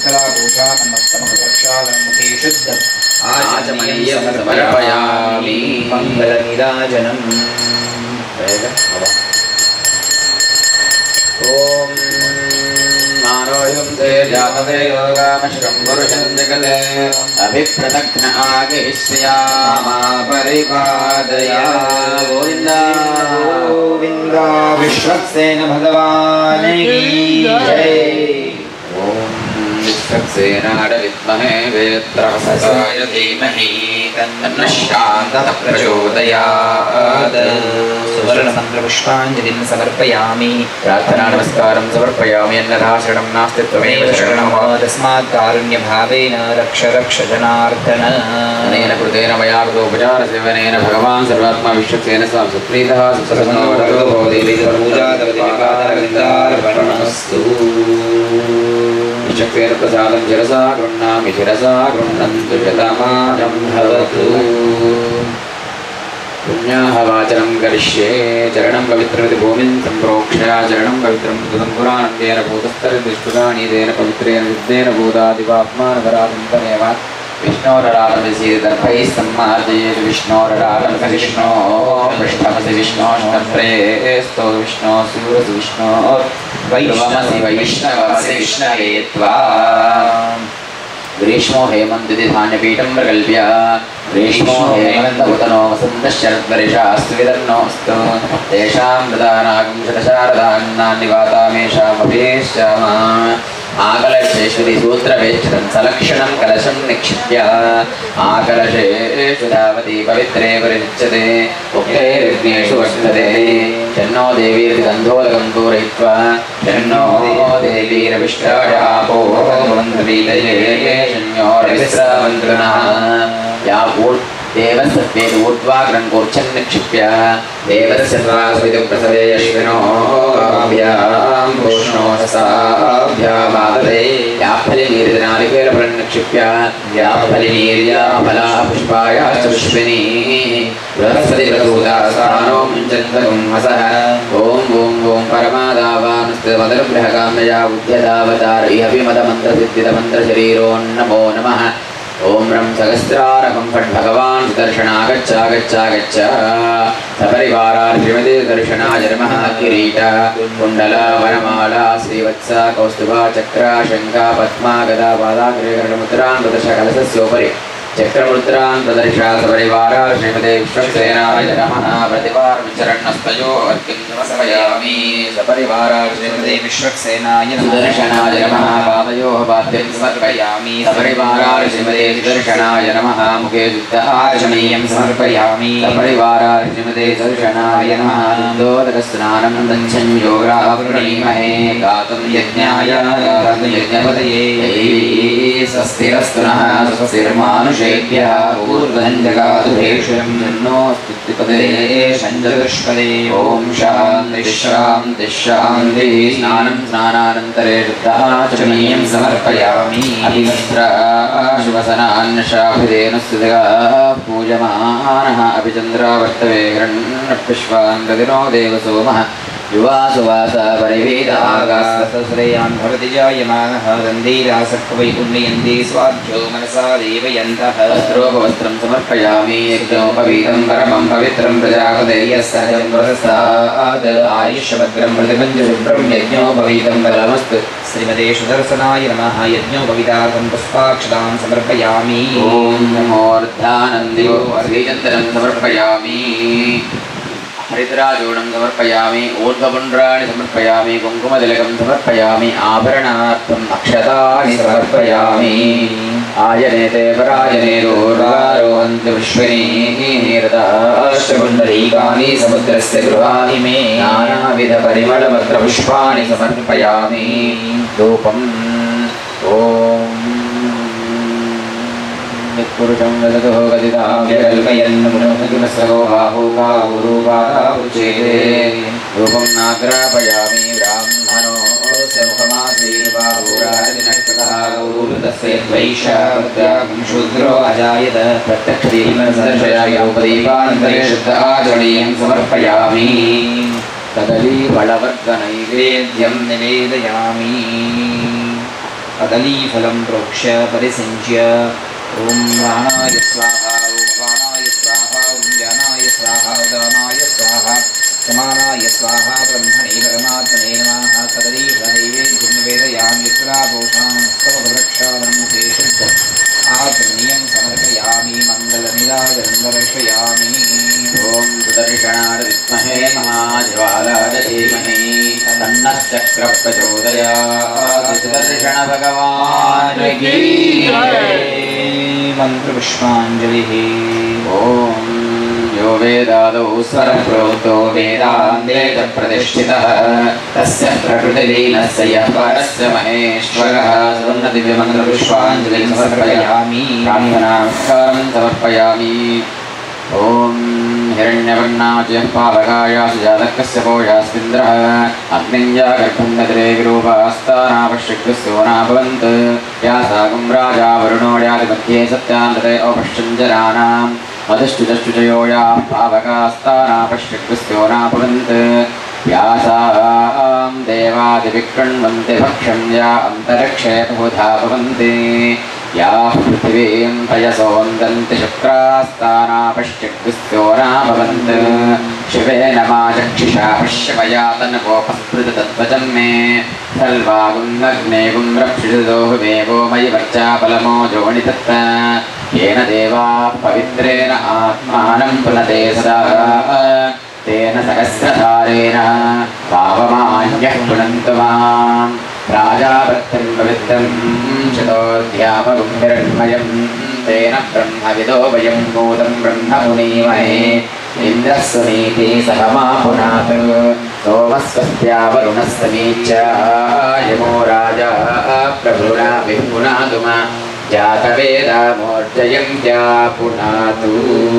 पुष्कलाभूषाणमस्तमप्रक्षालमुखे शुद्धम् आचमनीयं समर्पयामि मङ्गलनीराजनम्। ॐ मानोऽयं ते जातवे योगामश्रं पुरुषं जगते अभिप्रदग्न आगेष्यामा परिपादया गोविन्द गोविन्द विश्वक्सेन भगवान् की जय। विश्वक्सेनाय विद्महे वेत्रहस्ताय धीमहि तन्नः शान्तः प्रचोदयात्। सुवर्णमन्त्रपुष्पाञ्जलिं समर्पयामि प्रार्थना नमस्कारं समर्पयामि। अन्यथा शरणं नास्ति त्वमेव शरणं तस्मात् कारुण्यभावेन रक्ष रक्ष जनार्दन। अनेन कृतेन मया कृतोपचारसेवनेन भगवान् सर्वात्मा विश्वक्सेन स्वां सुप्रीतः सुप्रसन्नो वरदो भवति। पूजादवतिपादारविन्दार्पणमस्तु। विश्वक्सेन प्रसादं शिरसा गृह्णामि शिरसा गृह्णन्तु शतमानं भवतु। पुण्याहवाचनं करिष्ये चरणं पवित्रमिति भूमिं सम्प्रोक्ष्य चरणं पवित्रं सुतं पुराणन्देन भूतस्तरदिष्पुराणि तेन पवित्रेण युद्धेन भूतादिपाप्मानधरातमेव विष्णोररालमसीदर्भैः सम्मार्जयेत् विष्णोररालं विष्णो पृष्ठमसि विष्णोष्णप्रेस्तो विष्णो सूरसि विष्णो वैष्णवमसि वैष्णवमसि विष्णवे त्वा। ग्रीष्मो हेमन्तिथि धान्यपीठं प्रकल्प्य ग्रीष्मो हेमन्तपुतनो वसन्तः शरद्वर्षास्तु विदन्नोऽस्तु तेषां प्रदानागं शतशारदान्नानि वातामेषामभीष्याम। आकलशेषु सूत्रवेक्षणं सलक्षणं कलशं निक्षिप्य आकलशेषु धावति पवित्रे परिमुच्यते उक्तैर्यज्ञेषु वर्तते। शन्नो देवीर्गन्धोदकं पूरयित्वा शन्नो देवीरविष्टायापो भवन्तवीतये शन्योरविश्रावन्तृणः। या देवसत्वेन ऊर्ध्वाग्रं कूर्च्छन् निक्षिप्य देवस्य स्वास्वितं प्रसवे अश्विनोभ्यां भूष्णोषसाभ्यामादते। या फलिनीर्जनालिकेलफलं निक्षिप्य या फलिनीर्या फला पुष्पायाश्च पुष्पिनी बृहस्पति प्रसूता स्थानो मुञ्चन्तगुं वसः। ॐ ॐ ॐ परमादावानुस्तमदनुग्रहकाम्यया बुद्ध्यदावतार इहविमदमन्त्रसिद्धिदमन्त्रशरीरो नमो नमः। ओम रं सहस्रारकं फट् भगवान् सुदर्शनागच्छ सपरिवारार्श्रीमते दर्शनाय नमः। किरीट कुण्डल वरमाला श्रीवत्स कौस्तुभा चक्र शङ्खा पद्मा गदा पादाग्रेकरणमुद्रान् प्रदर्श कलशस्योपरि चक्रमुद्रान् प्रदर्श सपरिवारार् श्रीमते विश्वक्सेनाय नमः। प्रतिवारमिचरणस्तयो अर्घ्यं समर्पयामि सपरिवारार् श्रीमते विश्वक्सेनाय सुदर्शनाय नमः। पादयोः पाद्यं समर्पयामि सपरिवारार् श्रीमते सुदर्शनाय नमः। मुखे शुद्धाचमनीयं समर्पयामि सपरिवारार् श्रीमते सुदर्शनाय नमः। दुग्धोदकस्नानं दच्छन् योगावृणीमहे गातुं यज्ञाय गातुं यज्ञपतये स्वस्तिरस्तु नः स्वस्तिर्मानुषेभ्यः ऊर्ध्वं जगातु भेषजं जन्नोऽस्तुतिपदे षण्चतुष्पदे। ॐ शान्तिः शान्तिः शान्तिः। स्नानं स्नानानन्तरे शुद्धाचमनीयं समर्पयामि। अभिवस्त्राशुवसनान्यशाभिधेन स्तुतिः पूजमानः अभिचन्द्रावर्तवे गृह्णपुष्पान् प्रतिनो देवसोमः युवासुवासा परिवेदागास्तश्रेयान् भवति जायमानः दन्दीरासक्वैपुण्यन्ति स्वाध्यो मनसा देवयन्तः। वस्त्रोपवस्त्रं समर्पयामि यज्ञोपवीतं परमं पवित्रं प्रजापतेः सहजं प्रदस्तात् आयुष्यभद्रं प्रतिपञ्चशुभ्रं यज्ञोपवीतं बलमस्तु। श्रीमते सुदर्शनाय नमः। यज्ञोपवीतार्थं पुष्पाक्षतां समर्पयामि। ॐ नमोर्धानन्दिवो श्रीचन्द्रं समर्पयामि। हरिद्राचूर्णं समर्पयामि। ऊर्ध्वपुण्ड्राणि समर्पयामि। कुङ्कुमतिलकं समर्पयामि। आभरणार्थम् अक्षतानि समर्पयामि। आयनेते परायणे रोहन्ति विश्वनीरदाश्चपुण्डरीकानि समुद्रस्य गृहाणि मे नानाविधपरिमलपत्रपुष्पाणि समर्पयामि। धूपम् ॐ पुरुषं वदतो गदिताव्यकल्पयन्नमुनसगो बाहुकाहुरूपादाहुचेते। रूपं नाग्रापयामि ब्राह्मणो समुखमासीर्बाहुरादिनष्टकः गौरुतस्य द्वैषाद्यागं शूद्रो अजायत। प्रत्यक्षदीपदर्शयायोपदीपानन्तरे शुद्धाचरणीयं समर्पयामि। कदलीफलवर्गनैवेद्यं निवेदयामि। कदलीफलं प्रोक्ष्य परिसिञ्च्य ॐ प्राणाय स्वाहा ॐ अपानाय स्वाहा ॐ ज्ञानाय स्वाहा उदानाय स्वाहा समानाय स्वाहा ब्रह्मणे परमात्मने नमः कदलीफलनैवेद्यं निवेदयामि पुरापोषां स्तववृक्षाणां मुखे शुद्धम् आत्मनीयं समर्पयामि मङ्गलनिराजनं दर्शयामि ॐ सुदर्शनाय विद्महे महाज्वालाय धीमहि तन्नः चक्रः प्रचोदयात् सुदर्शन भगवान् की जय मन्त्रपुष्पाञ्जलिः ॐ यो वेदादौ स्वरं प्रोक्तो वेदान्ते च प्रतिष्ठितः तस्य प्रकृतिलीनस्य यः परस्य महेश्वरः सुवर्णदिव्यमन्त्रपुष्पाञ्जलिं समर्पयामि प्रार्थनानमस्कारं समर्पयामि ॐ हिरण्यवर्णाच्यः पावकायासु जातकस्य पोषास्मिन्द्रः अग्निञ्जा गर्भं नगरे विरूपास्तानापश्यक्तस्योना भवन्त् यासागं राजा वरुणोड्यादिमध्ये सत्यान्तरे औपश्चञ्जनानाम् अधश्चुतश्चुचयो याः पावकास्तानापश्यक्तस्योना भवन्त् व्यासां देवादिविकृण्वन्ति भक्ष्यं या अन्तरिक्षे बहुधा भवन्ति याः पृथिवीं पयसोन्दन्ति शुक्रास्तानापश्यक्तस्योना भवन्त् शिवेन माचक्षिषा पश्यमया तन्वोपस्पृततत्त्वचं मे सर्वागुन्नग्नेगुं रक्षिषदोहुमेवो मयि वर्चापलमो जोनितत्त येन देवाः पवित्रेण आत्मानं पुनते सदा तेन सहस्रधारेण पावमान्यः पुनन्तु माम् राजावृत्तिं पवित्रं शतोऽध्यापगुम्भिरण्मयं तेन ब्रह्मविदो वयं भूतं ब्रह्ममुनीमहे इन्द्रः सुनीति सह मा पुनात् सोमस्वस्त्या वरुणस्तमीच्या यमो राजा प्रभुना विपुनातु मा जातवेदामोर्जयन्त्या पुनातु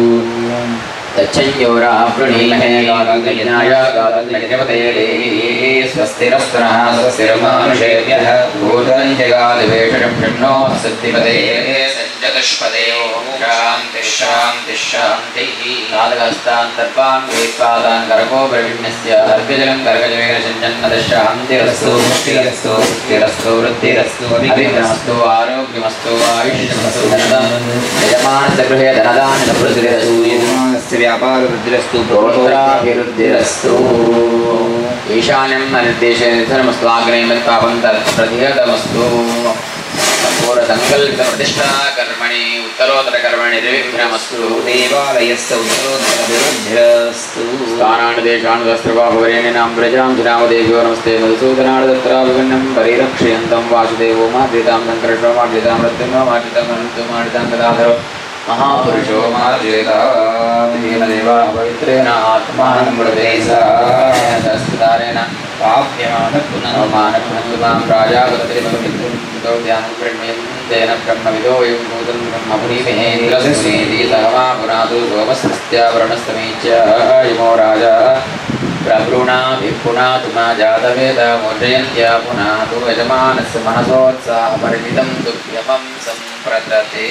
तच्छयोरावृणीमहे गादन्यज्ञाय गादन्यज्ञपते स्वस्तिरस्तनः स्वस्तिर्मानुषेभ्यः भूतञ्जगादिवेषजं ब्रह्मणो सिद्धिपते सञ्जतुष्पदे ॐ शान्तिः शान्तिः शान्तिः कालहस्तान्तर्वान् वेत्पादान् करकोपरिविन्यस्य अर्घ्यजलं कर्गजवेन सञ्जन्मदशान्तिरस्तु पुष्टिरस्तु पुष्टिरस्तु वृद्धिरस्तु अभिघ्नमस्तु आरोग्यमस्तु आयुष्यमस्तु यजमानस्य गृहे धनदानसमृद्धिरस्तु यजमानस्य व्यापारवृद्धिरस्तु गोत्राभिवृद्धिरस्तु ईशान्यं निर्देशे धर्मस्तु आग्नेयमत्पापं तत्प्रतिहतमस्तु पूर्वसङ्कल्पितप्रतिष्ठा कर्मणि उत्तरोत्तरकर्मणि निर्विघ्नमस्तु देवालयस्य उत्तरोत्तरभिवृद्धिरस्तु स्थानानुदेशान् सहस्रबाहुवरेण्यां प्रजां जनामदेव्यो नमस्ते मधुसूदनान् तत्राभिन्नं परिरक्षयन्तं वासुदेवो माद्रितां सङ्कर्षो माद्रितां रत्नो माद्रितां अनन्तो माद्रितां गदाधरो महापुरुषो मार्जेताधीन देवा पवित्रेण आत्मानं मृदेशस्तुतारेण पाप्यमानपुनर्मानपुनन्तु मां प्राजापतिर्भवमित्रो ध्यानं प्रणम्यं तेन ब्रह्मविदो वयं भूतं ब्रह्मपुरीमहेन्द्रस्नेति सह मा पुनातु सोमस्वस्त्या वरुणस्तमीच्य यमो राजा प्रभृणा विपुनातु मा जातवेदामोर्जयन्त्या पुनातु यजमानस्य मनसोत्साहपरिमितं दुःखमं सम्प्रदते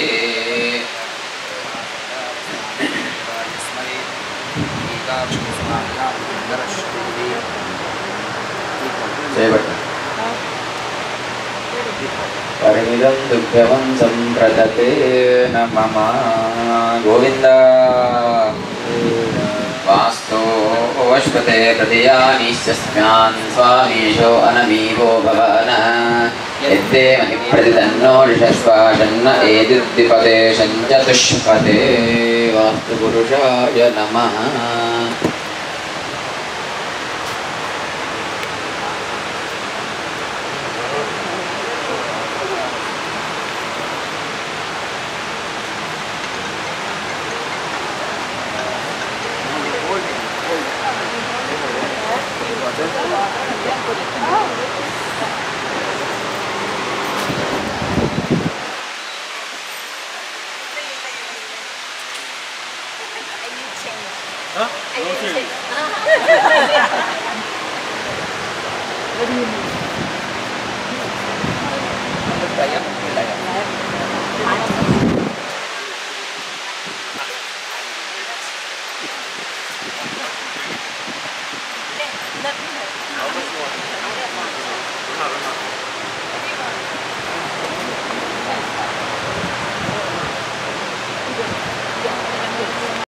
परिमिदं दुःखमं सम्प्रदते न मम गोविन्द वास्तु अश्वते प्रतियानिश्चस्मान् स्वामीशो अनमीवो भवनः यद्दे महि प्रतितन्नो ऋषस्वाशन्न एदिद्विपदे शञ्चतुष्पदे वास्तुपुरुषाय नमः Huh?